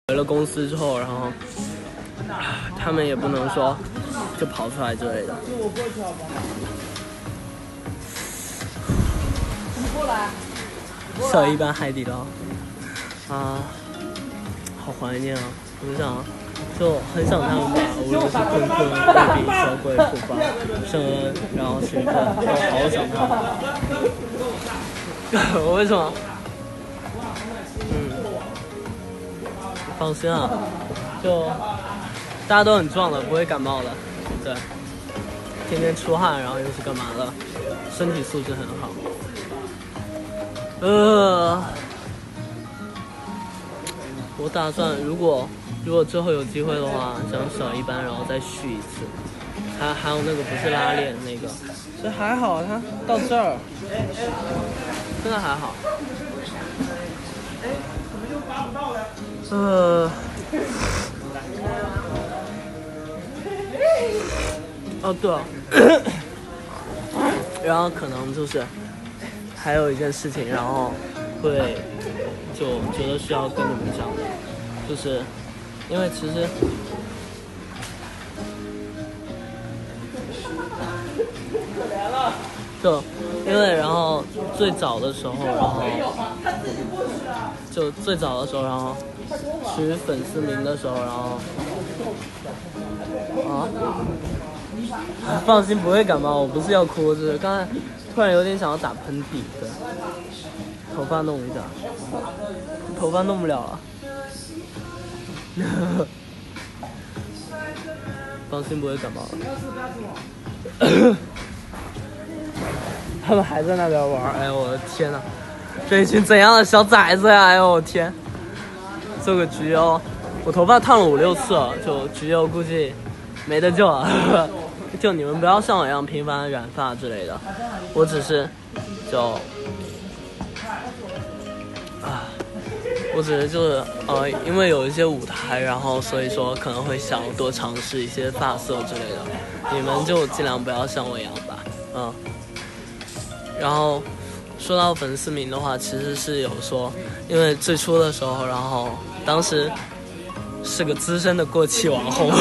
回了公司之后，然后他们也不能说就跑出来之类的。小一班海底捞啊，好怀念啊！就很想他们吧，无论是坤坤、贵宾、小鬼、普巴、圣恩，然后徐克，我好想他们。我为什么？放心啊，就大家都很壮的，不会感冒的。对，天天出汗，然后又是干嘛的？身体素质很好。我打算如果之后有机会的话，想小一班，然后再续一次。还有那个不是拉练那个，所以还好，他到这儿真的还好。哦对了，然后可能就是还有一件事情，然后会就觉得需要跟你们讲的，就是因为其实就因为然后最早的时候，然后取粉丝名的时候，然后放心不会感冒，我不是要哭，就是刚才突然有点想要打喷嚏，对，头发弄一下，头发弄不了了。放心不会感冒了。他们还在那边玩，哎呦我的天哪，这一群怎样的小崽子呀！哎呦我天，做个橘优，我头发烫了5、6次了，就橘优估计没得救了。就你们不要像我一样频繁染发之类的，我只是就是因为有一些舞台，然后所以说可能会想多尝试一些发色之类的，你们就尽量不要像我一样吧，然后说到粉丝名的话，其实是有说，因为最初的时候，然后当时是个资深的过气网红，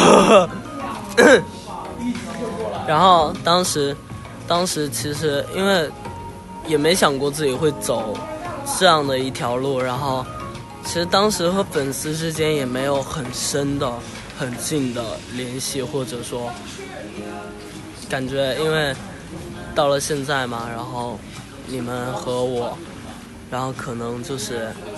然后当时其实因为也没想过自己会走这样的一条路，然后其实当时和粉丝之间也没有很深的、很近的联系，或者说感觉因为到了现在嘛，然后你们和我，然后可能就是